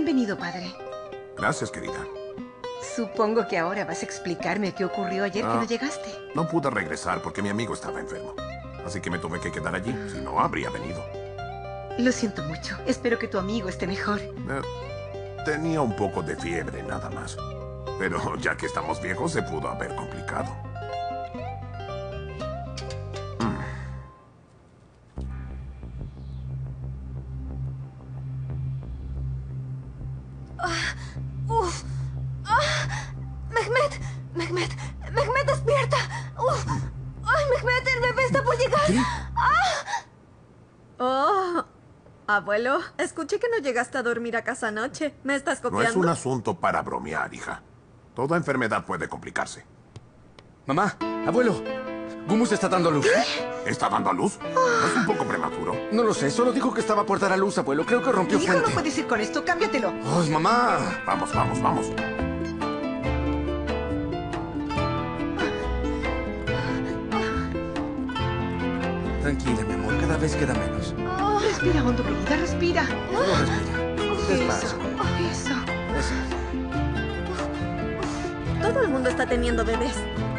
Bienvenido, padre. Gracias, querida. Supongo que ahora vas a explicarme qué ocurrió ayer que no llegaste. No pude regresar porque mi amigo estaba enfermo. Así que me tuve que quedar allí. Si no, habría venido. Lo siento mucho. Espero que tu amigo esté mejor. Tenía un poco de fiebre, nada más. Pero ya que estamos viejos, se pudo haber complicado. Mehmet, despierta. Ay, Mehmet, el bebé está por llegar. ¿Qué? Oh, abuelo, escuché que no llegaste a dormir a casa anoche. ¿Me estás No copiando? es un asunto para bromear, hija. Toda enfermedad puede complicarse. Mamá, abuelo, Gumus está dando luz. ¿Está dando a luz? ¿No es un poco prematuro? No lo sé, solo dijo que estaba por dar a luz, abuelo. Creo que rompió Hijo, no fuente. puedes ir con esto. Cámbiatelo. ¡Ay, mamá! Vamos, vamos, vamos. Tranquila, mi amor, cada vez queda menos. Respira hondo, querida. Respira. Solo respira. Despacio. Eso. Eso. Todo el mundo está teniendo bebés.